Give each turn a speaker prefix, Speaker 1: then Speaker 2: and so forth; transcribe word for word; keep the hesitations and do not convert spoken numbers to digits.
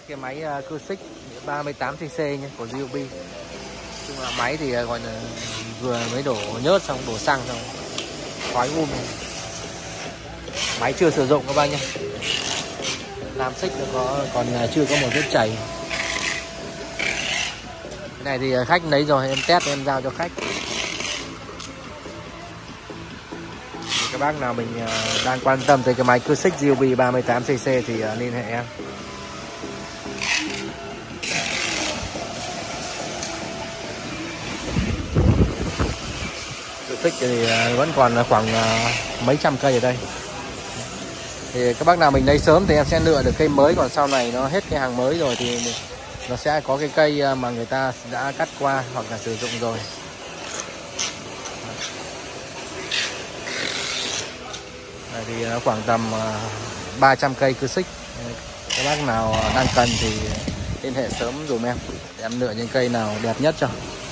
Speaker 1: test cái máy uh, cưa xích ba mươi tám xê xê nhé của Ryobi. Nhưng mà máy thì gọi là vừa mới đổ nhớt xong đổ xăng xong khói um. Máy chưa sử dụng các bác nhé. Làm xích nó có còn chưa có một vết chảy. Cái này thì khách lấy rồi, em test em giao cho khách. Các bác nào mình đang quan tâm tới cái máy cưa xích Ryobi ba mươi tám xê xê thì liên hệ em. Cưa xích thì vẫn còn khoảng mấy trăm cây ở đây. Thì các bác nào mình lấy sớm thì em sẽ lựa được cây mới, còn sau này nó hết cái hàng mới rồi thì nó sẽ có cái cây mà người ta đã cắt qua hoặc là sử dụng rồi. Đây thì nó khoảng tầm ba trăm cây cưa xích. Các bác nào đang cần thì liên hệ sớm dùm em để em lựa những cây nào đẹp nhất cho.